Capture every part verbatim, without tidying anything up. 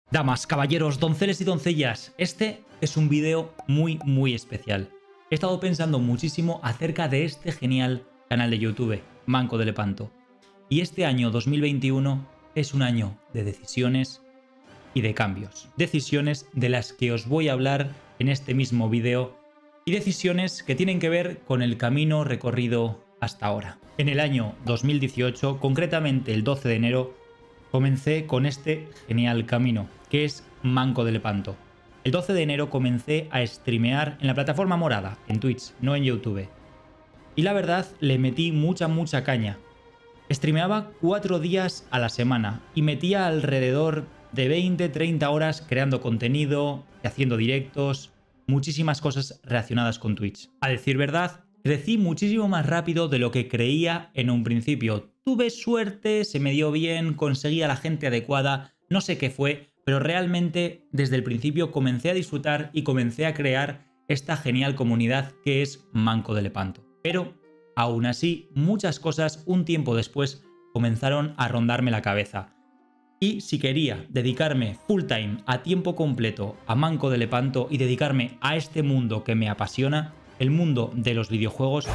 Damas, caballeros, donceles y doncellas, este es un vídeo muy muy especial. He estado pensando muchísimo acerca de este genial canal de YouTube, Manco de Lepanto. Y este año dos mil veintiuno es un año de decisiones y de cambios. Decisiones de las que os voy a hablar en este mismo vídeo y decisiones que tienen que ver con el camino recorrido hasta ahora. En el año dos mil dieciocho, concretamente el doce de enero, comencé con este genial camino, que es Manco de Lepanto. El doce de enero comencé a streamear en la plataforma morada, en Twitch, no en YouTube. Y la verdad, le metí mucha, mucha caña. Streameaba cuatro días a la semana y metía alrededor de veinte a treinta horas creando contenido, haciendo directos, muchísimas cosas relacionadas con Twitch. A decir verdad, crecí muchísimo más rápido de lo que creía en un principio. Tuve suerte, se me dio bien, conseguí a la gente adecuada, no sé qué fue, pero realmente desde el principio comencé a disfrutar y comencé a crear esta genial comunidad que es Manco de Lepanto. Pero aún así, muchas cosas un tiempo después comenzaron a rondarme la cabeza. Y si quería dedicarme full time, a tiempo completo, a Manco de Lepanto y dedicarme a este mundo que me apasiona, el mundo de los videojuegos,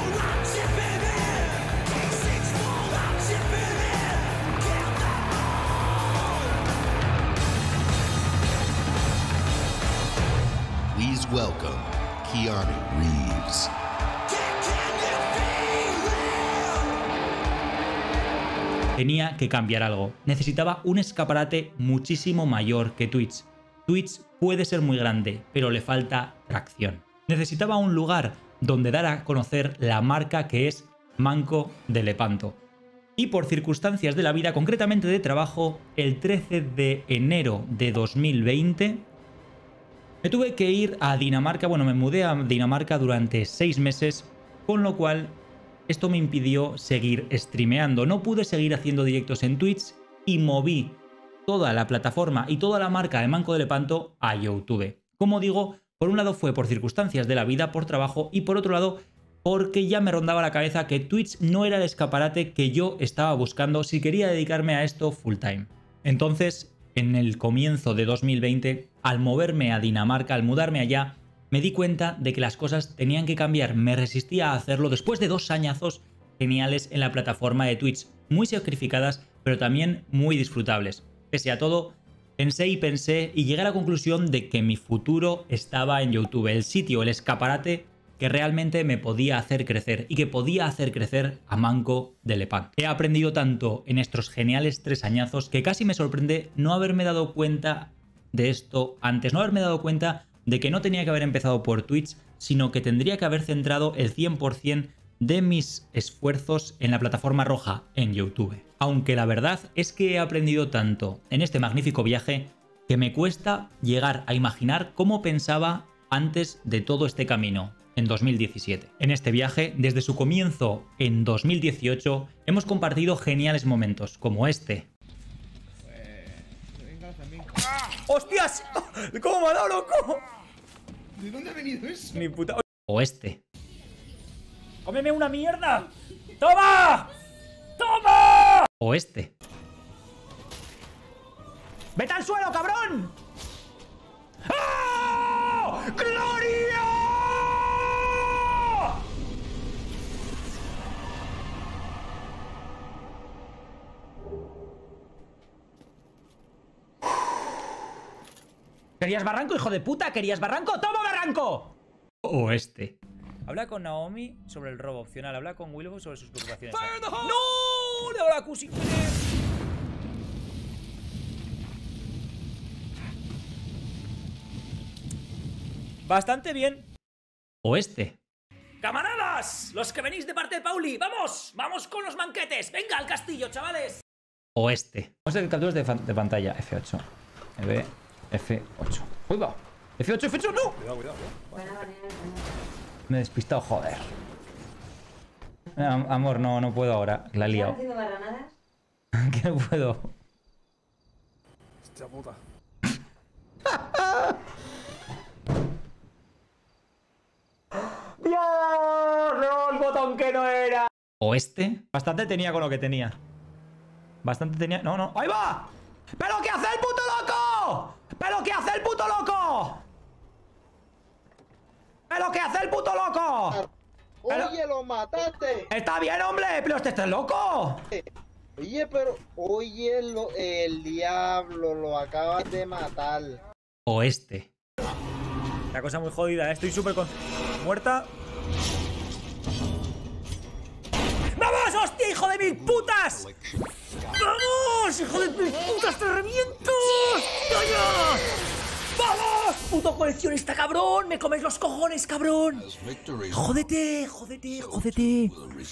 Please welcome Keanu Reeves. tenía que cambiar algo. Necesitaba un escaparate muchísimo mayor que Twitch. Twitch puede ser muy grande, pero le falta tracción. Necesitaba un lugar donde dar a conocer la marca que es Manco de Lepanto. Y por circunstancias de la vida, concretamente de trabajo, el trece de enero de dos mil veinte... me tuve que ir a Dinamarca, bueno, me mudé a Dinamarca durante seis meses, con lo cual esto me impidió seguir streameando. No pude seguir haciendo directos en Twitch y moví toda la plataforma y toda la marca de Manco de Lepanto a YouTube. Como digo, por un lado fue por circunstancias de la vida, por trabajo, y por otro lado porque ya me rondaba la cabeza que Twitch no era el escaparate que yo estaba buscando si quería dedicarme a esto full time. Entonces, en el comienzo de dos mil veinte, al moverme a Dinamarca, al mudarme allá, me di cuenta de que las cosas tenían que cambiar. Me resistía a hacerlo después de dos añazos geniales en la plataforma de Twitch, muy sacrificadas, pero también muy disfrutables. Pese a todo, pensé y pensé y llegué a la conclusión de que mi futuro estaba en YouTube, el sitio, el escaparate que realmente me podía hacer crecer y que podía hacer crecer a Manco de Lepanto. He aprendido tanto en estos geniales tres añazos que casi me sorprende no haberme dado cuenta de esto antes, no haberme dado cuenta de que no tenía que haber empezado por Twitch, sino que tendría que haber centrado el cien por cien de mis esfuerzos en la plataforma roja, en YouTube. Aunque la verdad es que he aprendido tanto en este magnífico viaje que me cuesta llegar a imaginar cómo pensaba antes de todo este camino, en dos mil diecisiete. En este viaje, desde su comienzo en dos mil dieciocho, hemos compartido geniales momentos, como este. ¡Hostias! ¿Cómo me ha dado, loco? ¿De dónde ha venido eso? Ni puta... O este. ¡Cómeme una mierda! ¡Toma! ¡Toma! O este. ¡Vete al suelo, cabrón! ¡Ah! ¡Gloria! ¿Querías barranco, hijo de puta? ¿Querías barranco? ¡Toma barranco! O este. Habla con Naomi sobre el robo opcional. Habla con Willow sobre sus preocupaciones. ¡No! ¡Le hago la cusi! Bastante bien. O este. ¡Camaradas! Los que venís de parte de Pauli. ¡Vamos! ¡Vamos con los manquetes! ¡Venga al castillo, chavales! O este. Vamos a hacer capturas de, de pantalla. F ocho. B. F ocho. ¡Uy, va! ¡F ocho, F ocho, no! Cuidado, cuidado. cuidado. Me he despistado, joder. Am amor, no, no puedo ahora. La he liado. ¿Estás haciendo barranadas? Que no puedo. Hostia puta. ¡Dios! ¡No! El botón que no era. O este. Bastante tenía con lo que tenía. Bastante tenía... No, no. ¡Ahí va! ¿Pero qué hace el puto loco? lo mataste. ¡Está bien, hombre! ¡Pero este está loco! Oye, pero... Oye, lo, el diablo, lo acabas de matar. O este. La cosa muy jodida, ¿eh? Estoy súper con... ¿Muerta? ¡Vamos, hostia, hijo de mil putas! ¡Vamos, hijo de mil putas, te reviento! ¡Vaya! ¡Vamos! ¡Puto coleccionista, cabrón! ¡Me comes los cojones, cabrón! ¡Jódete, jódete, jódete!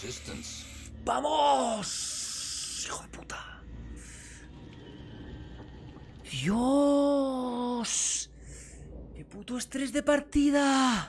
¡Vamos! ¡Hijo de puta! ¡Dios! ¡Qué puto estrés de partida!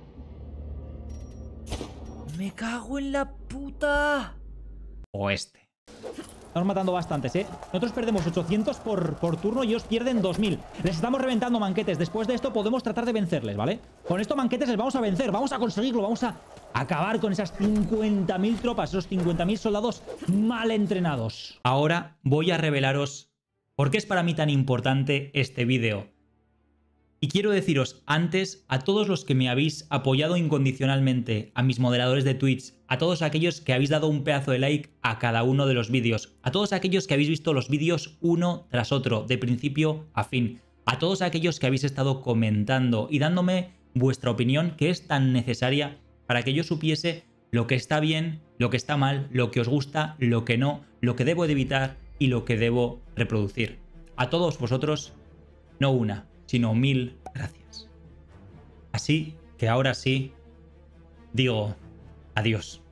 ¡Me cago en la puta! O este. Estamos matando bastantes, ¿eh? Nosotros perdemos ochocientos por, por turno y ellos pierden dos mil. Les estamos reventando, manquetes. Después de esto podemos tratar de vencerles, ¿vale? Con esto, manquetes, les vamos a vencer. Vamos a conseguirlo. Vamos a acabar con esas cincuenta mil tropas, esos cincuenta mil soldados mal entrenados. Ahora voy a revelaros por qué es para mí tan importante este vídeo. Y quiero deciros antes a todos los que me habéis apoyado incondicionalmente, a mis moderadores de Twitch, a todos aquellos que habéis dado un pedazo de like a cada uno de los vídeos, a todos aquellos que habéis visto los vídeos uno tras otro, de principio a fin, a todos aquellos que habéis estado comentando y dándome vuestra opinión, que es tan necesaria para que yo supiese lo que está bien, lo que está mal, lo que os gusta, lo que no, lo que debo de evitar y lo que debo reproducir. A todos vosotros, no una, sino mil gracias. Así que ahora sí, digo adiós.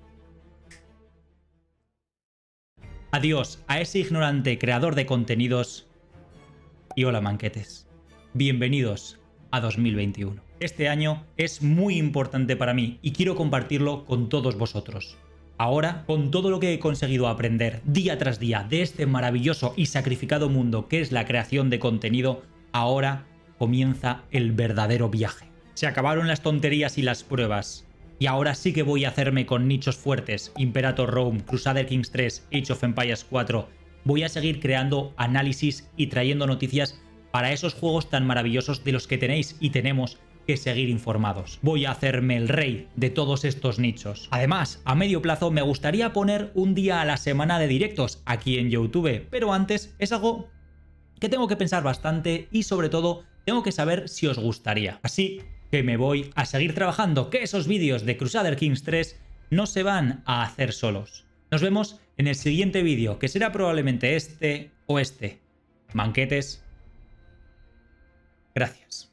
Adiós a ese ignorante creador de contenidos y hola, manquetes. Bienvenidos a dos mil veintiuno. Este año es muy importante para mí y quiero compartirlo con todos vosotros. Ahora, con todo lo que he conseguido aprender día tras día de este maravilloso y sacrificado mundo que es la creación de contenido, ahora comienza el verdadero viaje. Se acabaron las tonterías y las pruebas. Y ahora sí que voy a hacerme con nichos fuertes. Imperator Rome, Crusader Kings tres, Age of Empires cuatro. Voy a seguir creando análisis y trayendo noticias para esos juegos tan maravillosos de los que tenéis y tenemos que seguir informados. Voy a hacerme el rey de todos estos nichos. Además, a medio plazo me gustaría poner un día a la semana de directos aquí en YouTube. Pero antes es algo que tengo que pensar bastante y sobre todo tengo que saber si os gustaría. Así que me voy a seguir trabajando, que esos vídeos de Crusader Kings tres no se van a hacer solos. Nos vemos en el siguiente vídeo, que será probablemente este o este. Manquetes. Gracias.